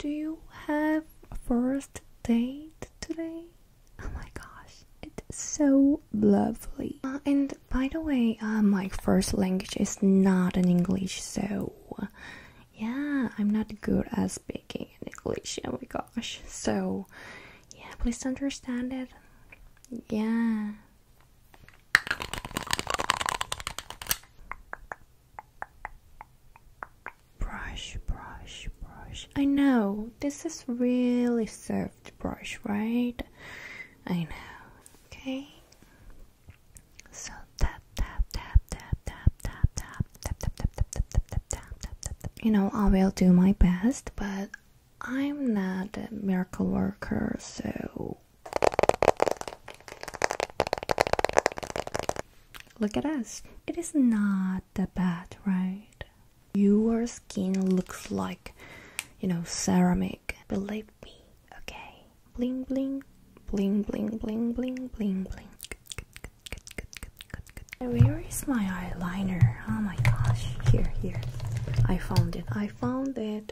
Do you have a first date today? Oh my gosh, it's so lovely. And by the way, my first language is not in English, so yeah, I'm not good at speaking in English. Oh my gosh. So yeah, please understand it. Yeah. Brush, brush, brush. I know, this is really soft brush, right? I know. Okay. So tap, tap, tap, tap, tap, tap, tap, tap, tap, tap, tap, tap, tap, tap, tap, tap, tap. You know, I will do my best, but I'm not a miracle worker, so look at us. It is not that bad, right? Your skin looks like, you know, ceramic. Believe me, okay? Bling bling, bling bling bling bling bling bling. Where is my eyeliner? Oh my gosh, here. I found it.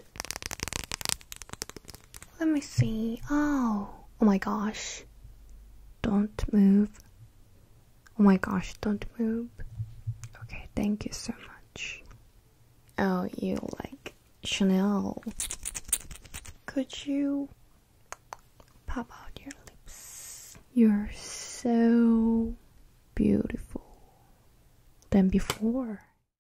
Let me see. Oh my gosh. Don't move. Oh my gosh, don't move. Okay, thank you so much. Oh, you like Chanel. Could you pop out your lips? You're so beautiful than before.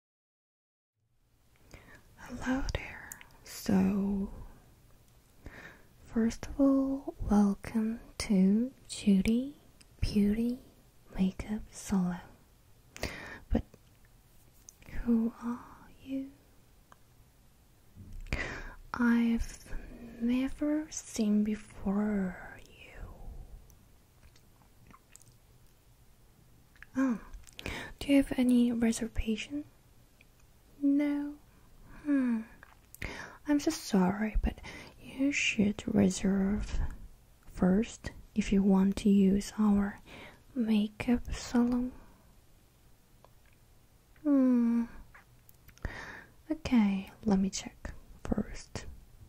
Hello there. So, first of all, welcome to Judy Beauty Makeup Salon. But who are you? I've never seen before you. Oh, do you have any reservation? No? I'm so sorry, but you should reserve first if you want to use our makeup salon. Okay, let me check first.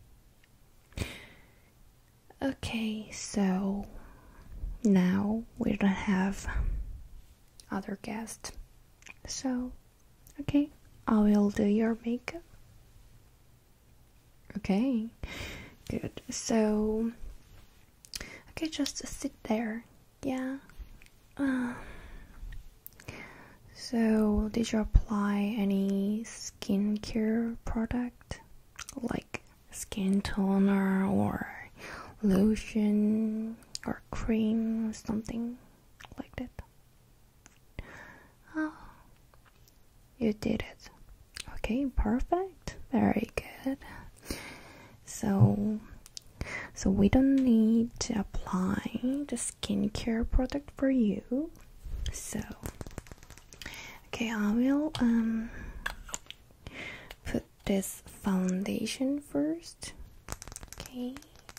Okay, so now we don't have other guests. So, okay, I will do your makeup. Okay, good. So, okay, just sit there. Yeah. So, did you apply any skincare product? Like skin toner or lotion or cream or something like that? Oh, you did it. Okay, perfect. Very good. So we don't need to apply the skincare product for you. So, okay, I will put this foundation first. Okay.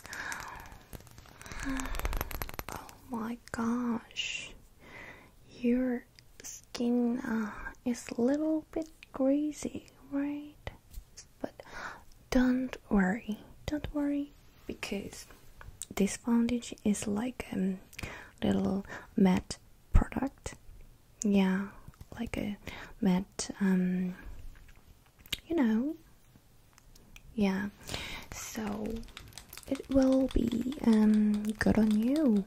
Oh my gosh, your skin is a little bit greasy, right? But don't worry, because this foundation is like a little matte product. Yeah, like a matte, you know. Yeah, so it will be good on you.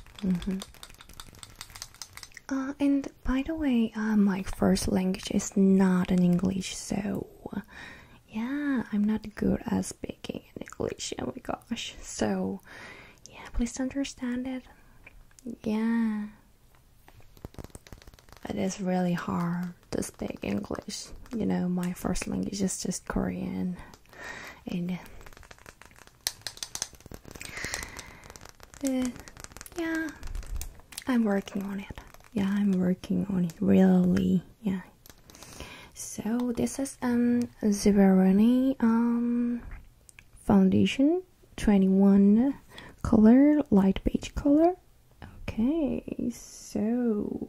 And by the way, my first language is not in English, so yeah, I'm not good at speaking in English. Oh my gosh. So yeah, please understand it. Yeah, it is really hard to speak English. You know, my first language is just Korean, and yeah, I'm working on it. Yeah, I'm working on it really. Yeah. So this is Zeverani foundation, 21 color, light beige color. Okay, so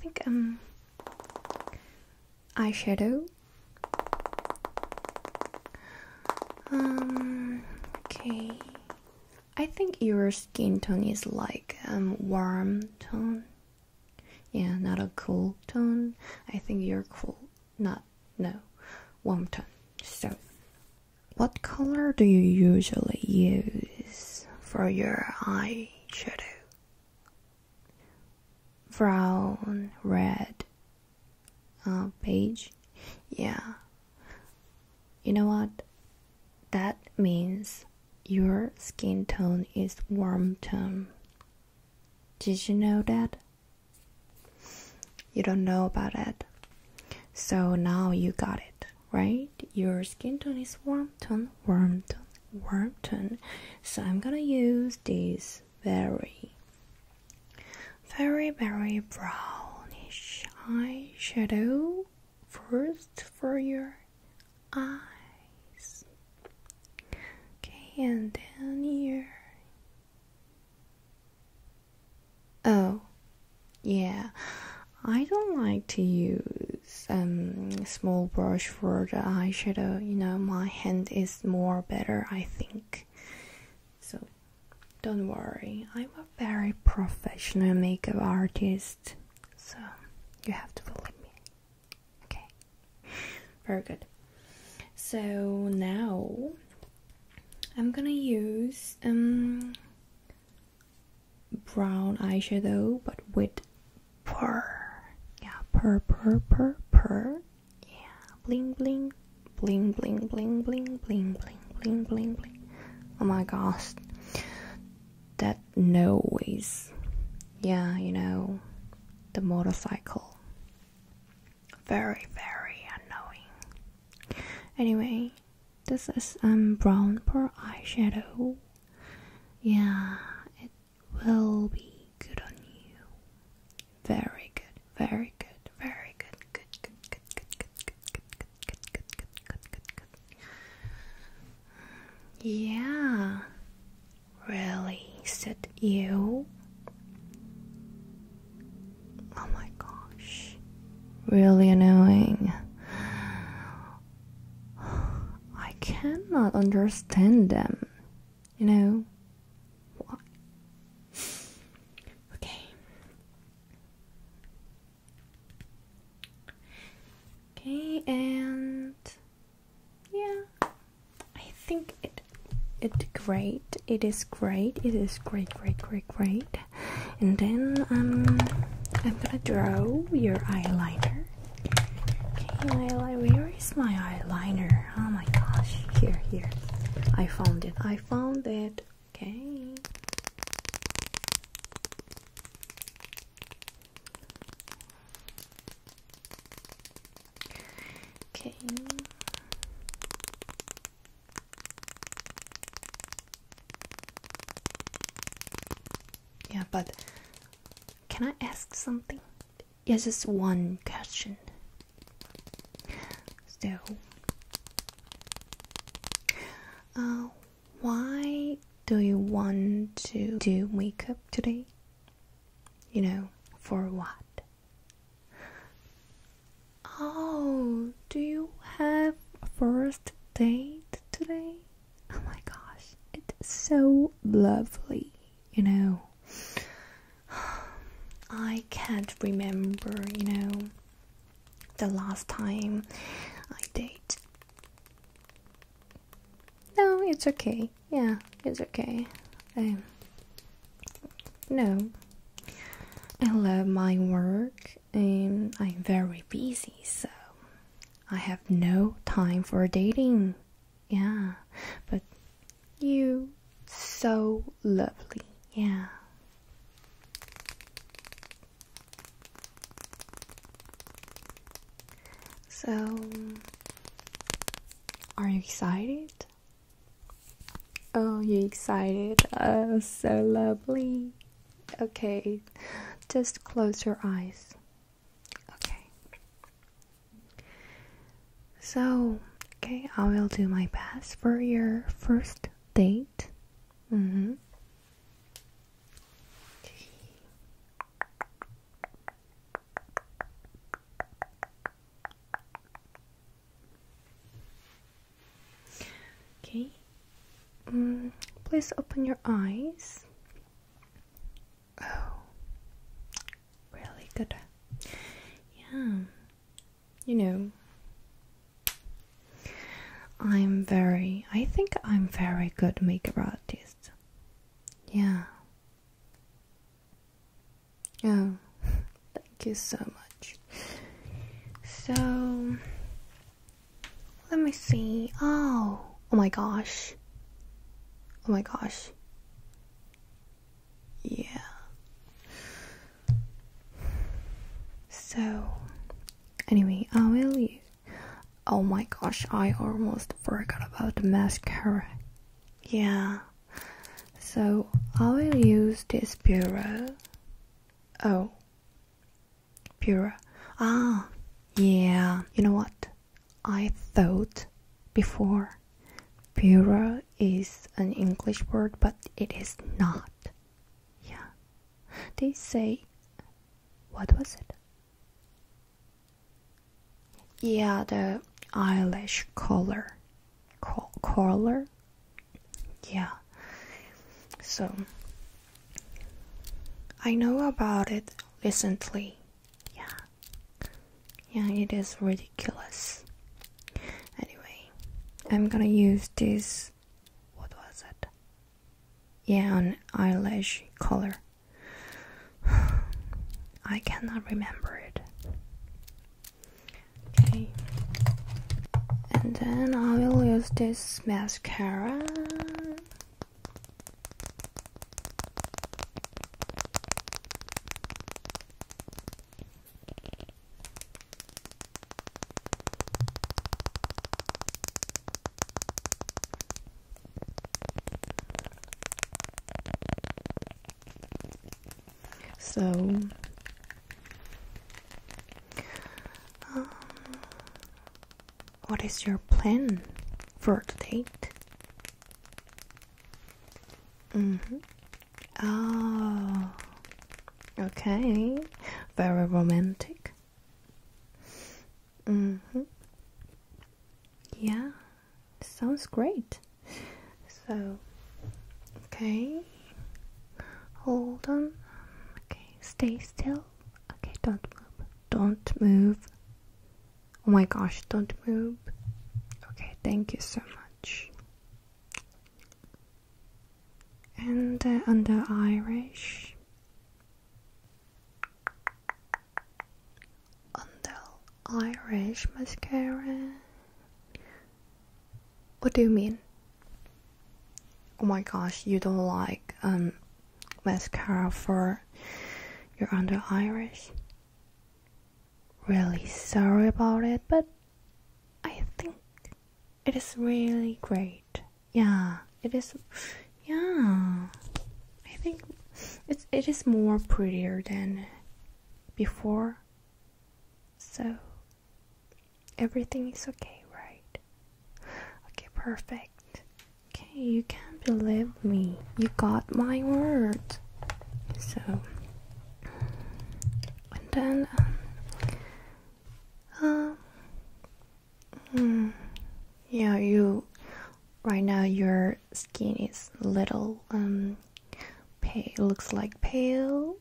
think eyeshadow. Okay. I think your skin tone is like warm tone. Yeah, not a cool tone. I think you're cool. Warm tone. So, what color do you usually use for your eyeshadow? Brown, red, beige. Yeah. You know what? That means your skin tone is warm tone. Did you know that? You don't know about it. So now you got it, right? Your skin tone is warm tone, warm tone, warm tone. So I'm gonna use this very brownish eyeshadow first for your eyes. Okay, and then here. Oh, yeah. I don't like to use small brush for the eyeshadow. You know, my hand is more better, I think. So don't worry. I'm a very professional makeup artist, so you have to believe me. Okay, very good. So now I'm gonna use brown eyeshadow, but with pearl. Purr. Yeah, bling bling, bling bling bling bling bling bling bling bling bling. Oh my gosh, that noise. Yeah, you know, the motorcycle. Very annoying. Anyway, this is brown pearl eyeshadow. Yeah, it will be good on you. Very good. Yeah, really, said you. Oh my gosh, really annoying. I cannot understand them, you know. Why? Okay, and yeah, I think it's great. It is great. Great. And then I'm gonna draw your eyeliner. Okay, where is my eyeliner? Oh my gosh, here. I found it. Okay. Okay. Yeah, but can I ask something? Yes, just one question. So, why do you want to do makeup today? You know, for what? Oh, do you have a first date today? Oh my gosh, it's so lovely, you know. I can't remember, you know, the last time I date. No, it's okay. Yeah, it's okay. No, I love my work and I'm very busy, so I have no time for dating. Yeah, but you so lovely. Yeah. So, are you excited? Oh, you excited? Oh, so lovely. Okay, just close your eyes. Okay. So, okay, I will do my best for your first date. Okay. Please open your eyes. Oh, really good. Yeah. You know, I think I'm very good makeup artist. Yeah. Oh, thank you so much. So, let me see. Oh my gosh. Oh my gosh. Yeah. So, anyway, I will use. Oh my gosh, I almost forgot about the mascara. Yeah. So, I will use this Pura. Oh. Pura. Ah, yeah. You know what? I thought before Pura is an English word, but it is not. Yeah. They say, what was it? Yeah, the eyelash color. Color? Yeah. So, I know about it recently. Yeah, it is ridiculous. Anyway, I'm gonna use this. What was it? Yeah, an eyelash color. I cannot remember it. Okay. And then I will use this mascara. So, what is your plan for the date? Oh, okay. Very romantic. Yeah, sounds great. So, okay. Hold on. Okay, stay still. Okay, don't move. Don't move. Oh my gosh, don't move. Okay, thank you so much. And under iris. Under iris mascara. What do you mean? Oh my gosh, you don't like mascara for your under iris? Really sorry about it, but I think it is really great. Yeah, it is. Yeah, I think it is more prettier than before. So everything is okay, right? Okay, perfect. Okay, you can't believe me. You got my word. So, and then yeah, you right now your skin is a little pale, looks like pale.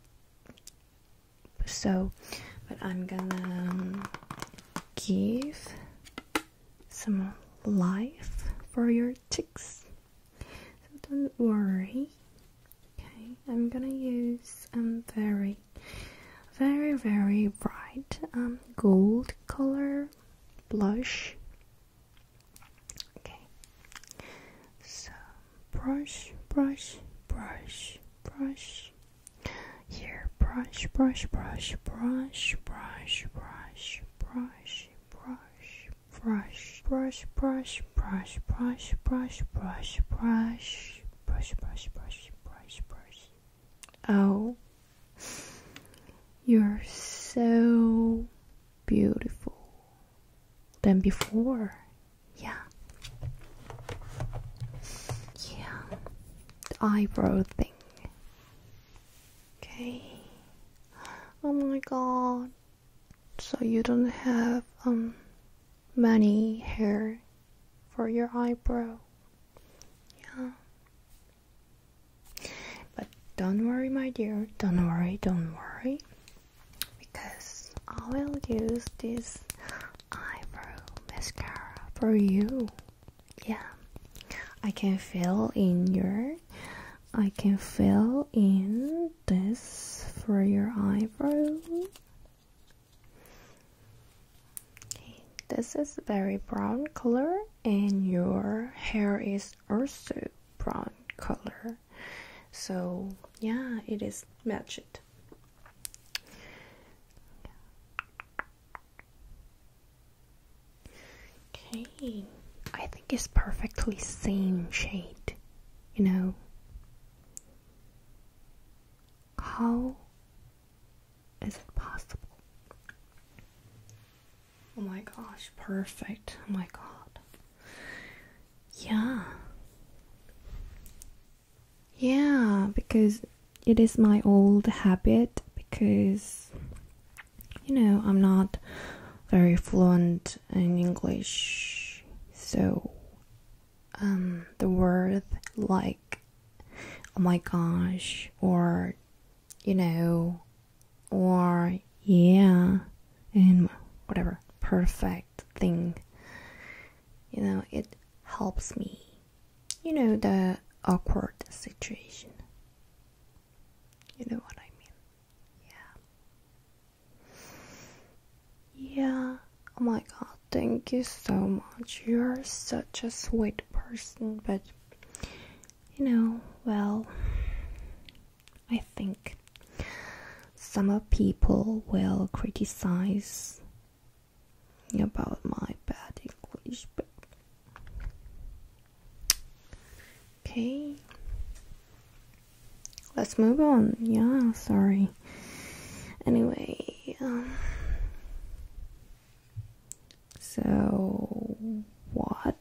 So, but I'm gonna give some life for your cheeks. So don't worry. Okay, I'm gonna use very bright gold color blush. Okay, so brush. Here, brush. Oh, you're so beautiful than before. Yeah. The eyebrow thing. Okay. Oh my god. So you don't have many hair for your eyebrow. don't worry, my dear. Don't worry, don't worry. Because I will use this eyebrow mascara for you. Yeah. I can fill in this for your eyebrow. Okay, this is very brown color and your hair is also brown color. So yeah, it is matched. Okay. I think it's perfectly same shade, you know. How is it possible? Oh my gosh, perfect. Oh my god. Yeah. Yeah, because it is my old habit, because you know, I'm not very fluent in English. So, the word like, oh my gosh, or, you know, or yeah, and whatever, perfect thing, you know, it helps me, you know, the awkward situation. You know what I mean? Yeah. Yeah. Oh my god. Thank you so much. You're such a sweet person, but you know, well, I think some people will criticize about my bad English, but okay, let's move on. Yeah, sorry. Anyway, so what?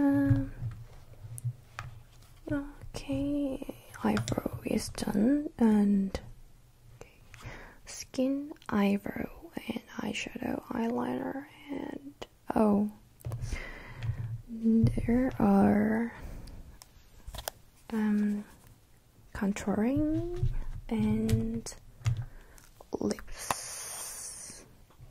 Okay, eyebrow is done, and skin, eyebrow, and eyeshadow, eyeliner, and oh, there are contouring and lips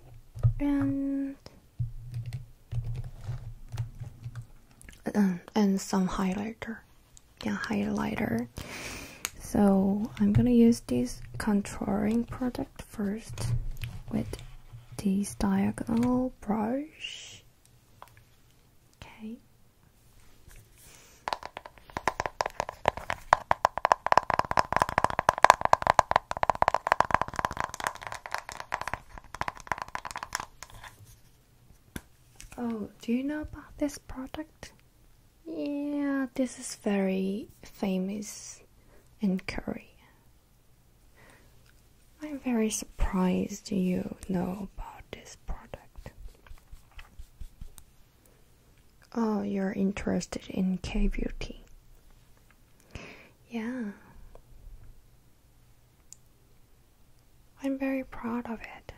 and some highlighter. Yeah, highlighter. So I'm gonna use this contouring product first with this diagonal brush. Okay. Oh, do you know about this product? Yeah, this is very famous in Korea. I'm very surprised you know about this product. Oh, you're interested in K-beauty. Yeah. I'm very proud of it.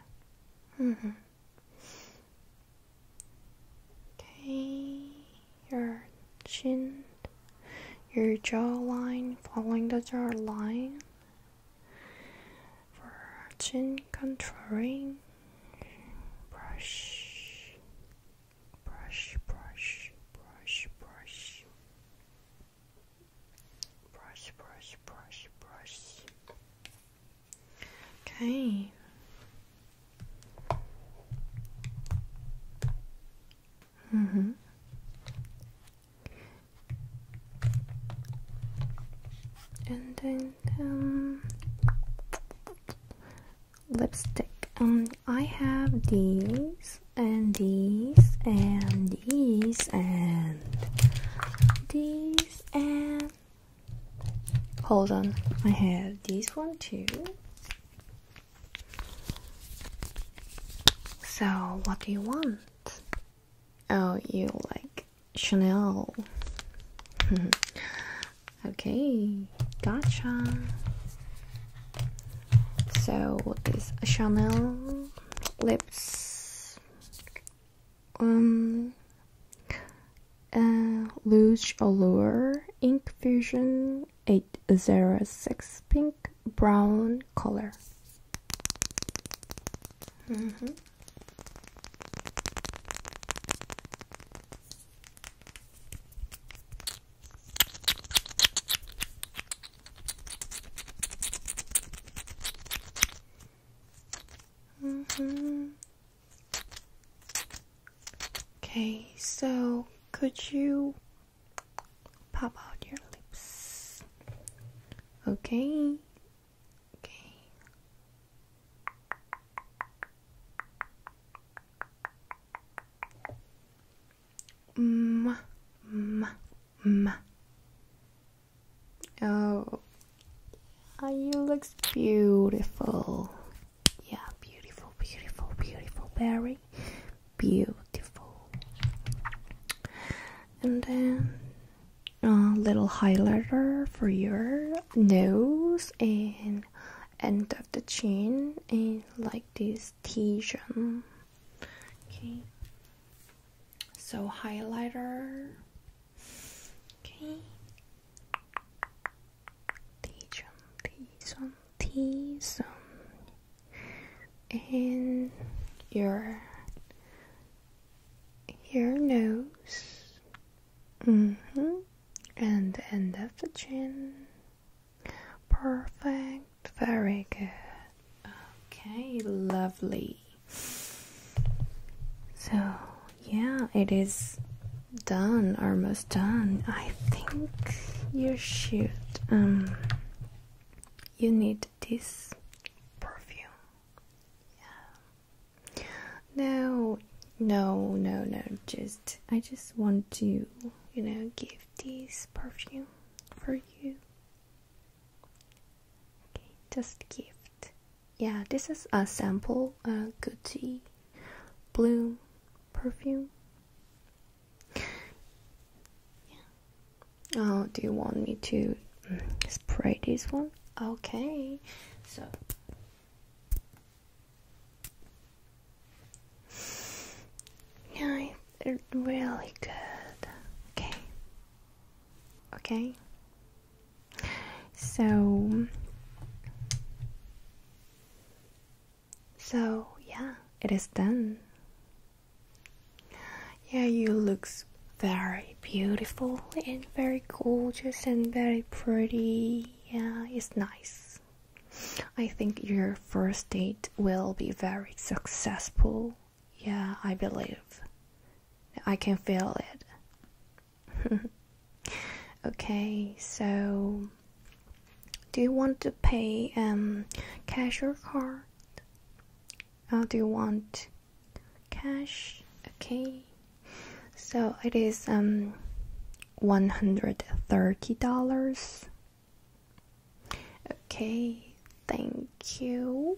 Okay, your chin, your jawline, following the jawline for chin contouring. Brush, brush, brush, brush, brush, brush, brush, brush, brush. Okay. And then lipstick. I have these and these and these and these and hold on. I have this one too. So what do you want? Oh, you like Chanel. Okay, gotcha. So this Chanel lips Rouge Allure Ink Fusion 806 pink brown color. Okay, so could you pop out your lips? Okay. Okay. Oh, you look beautiful. Yeah, beautiful, beautiful, beautiful, very beautiful. And then a little highlighter for your nose and end of the chin, and like this T-zone. Okay, so highlighter. Okay, T-zone, T-zone, and your nose. And the end of the chin. Perfect. Very good. Okay, lovely. So yeah, it is done, almost done. I think you should you need this perfume. Yeah. No, I just want to, give this perfume for you. Okay, just gift. Yeah, this is a sample Gucci Bloom perfume. Yeah. Oh, do you want me to spray this one? Okay, so yeah, it's really good. Okay. So yeah, it is done. Yeah, you look very beautiful and very gorgeous and very pretty. Yeah, it's nice. I think your first date will be very successful. Yeah, I believe. I can feel it. Okay, so do you want to pay cash or card? Do you want cash? Okay, so it is $130. Okay, thank you.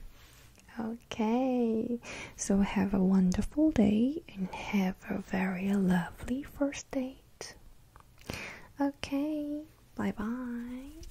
Okay, so have a wonderful day and have a very lovely first date. Okay, bye bye.